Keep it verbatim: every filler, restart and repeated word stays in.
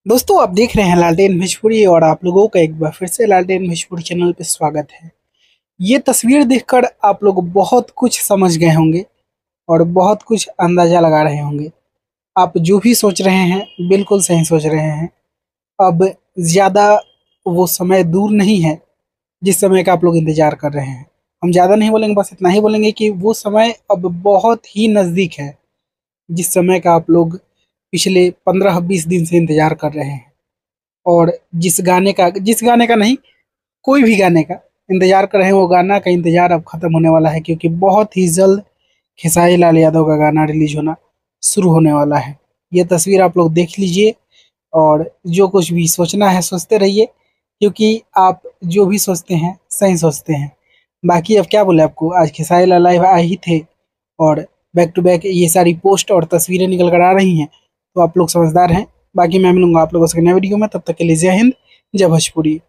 दोस्तों, आप देख रहे हैं लालटेन भोजपुरी और आप लोगों का एक बार फिर से लालटेन भोजपुरी चैनल पे स्वागत है। ये तस्वीर देखकर आप लोग बहुत कुछ समझ गए होंगे और बहुत कुछ अंदाजा लगा रहे होंगे। आप जो भी सोच रहे हैं बिल्कुल सही सोच रहे हैं। अब ज़्यादा वो समय दूर नहीं है जिस समय का आप लोग इंतजार कर रहे हैं। हम ज़्यादा नहीं बोलेंगे, बस इतना ही बोलेंगे कि वो समय अब बहुत ही नज़दीक है जिस समय का आप लोग पिछले पंद्रह बीस दिन से इंतजार कर रहे हैं। और जिस गाने का जिस गाने का नहीं, कोई भी गाने का इंतजार कर रहे हैं, वो गाना का इंतजार अब खत्म होने वाला है, क्योंकि बहुत ही जल्द खेसारी लाल यादव का गाना रिलीज होना शुरू होने वाला है। ये तस्वीर आप लोग देख लीजिए और जो कुछ भी सोचना है सोचते रहिए, क्योंकि आप जो भी सोचते हैं सही सोचते हैं। बाकी अब क्या बोले आपको, आज खेसारी लाल लाइव आए ही थे और बैक टू बैक ये सारी पोस्ट और तस्वीरें निकल कर आ रही हैं, तो आप लोग समझदार हैं। बाकी मैं मिलूंगा आप लोगों से नए वीडियो में, तब तक के लिए जय हिंद, जय भोजपुरी।